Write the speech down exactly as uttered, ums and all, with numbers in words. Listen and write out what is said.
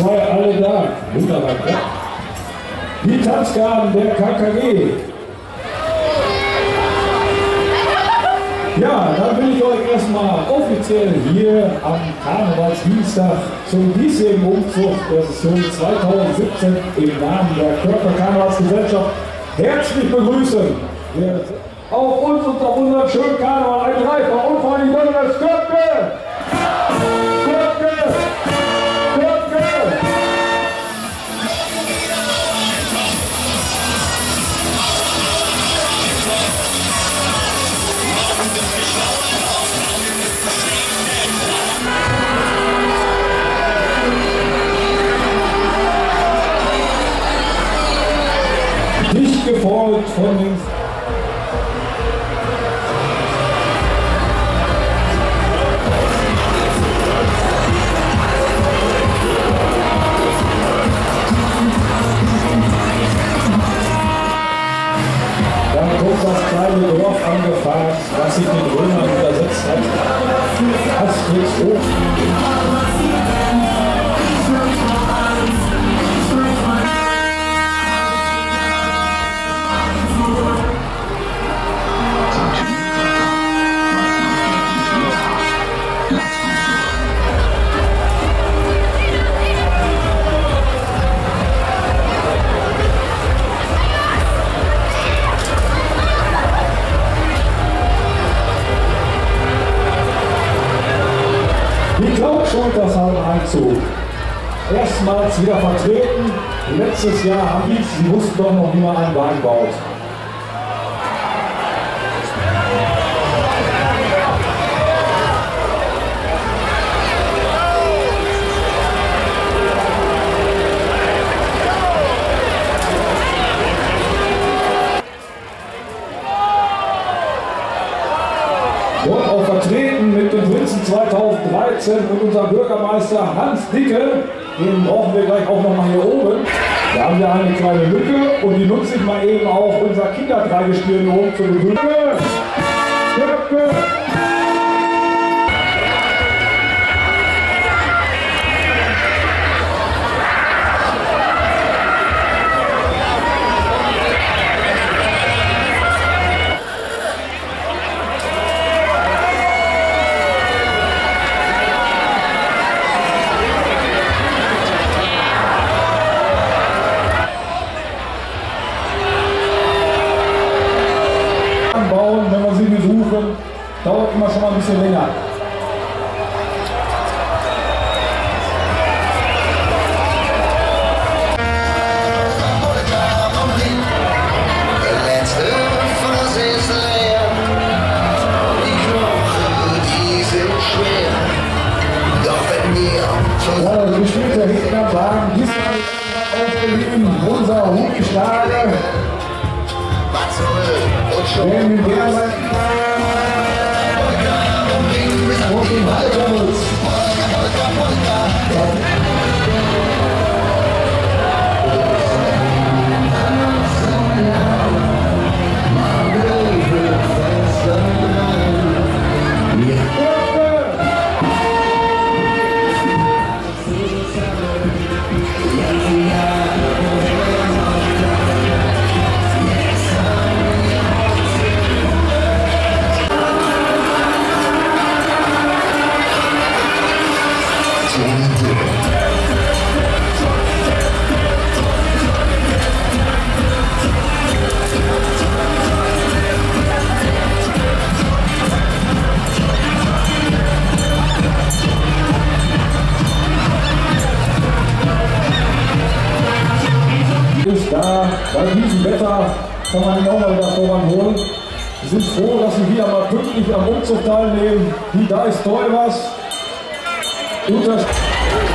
zwei alle da. Wunderbar. Ja. Die Tanzgarten der K K G. Ja, dann will ich euch erstmal offiziell hier am Karnevalsdienstag zum diesjährigen Umzug der Session zweitausendsiebzehn im Namen der Körper Karnevalsgesellschaft herzlich begrüßen. Wir auf uns und auf unseren schönen Karneval ein Dreifer und vor allem das Köpke! Köpke! Köpke! Dicht gefolgt von den das kleine Dorf angefahren, was sich den Römern übersetzt hat. Asterix hoch. Die Klautschulters haben Einzug. Erstmals wieder vertreten. Letztes Jahr haben die, sie wussten doch noch, wie man einen Wagen baut. Dort auch vertreten mit dem Prinzen zweitausenddreizehn und unserem Bürgermeister Hans Dicke. Den brauchen wir gleich auch noch mal hier oben. Da haben wir eine kleine Lücke und die nutze ich mal eben auch unser Kinderdreigespiel hier oben zu begrüßen. Köpke! Bauen, wenn wir sie besuchen, dauert immer schon mal ein bisschen länger. Ja, so spielt der Hitlerwagen diesmal aufgeliehen, unser Hutschlager. Wenn wir und den Haltermus. Ist da, bei diesem Wetter kann man ihn auch mal wieder voranholen. Wir sind froh, dass Sie wieder mal pünktlich am Umzug teilnehmen. Die da ist toll was. Unter